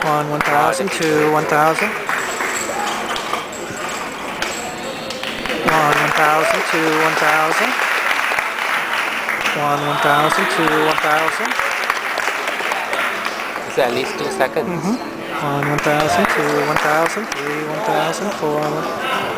1, 1000, 2, 1000. 1, 1000, 2, 1000. 1, 1000, 2, 1000. Is it at least 2 seconds? 1, 1000, 2, 1000, 3, 1000, 4.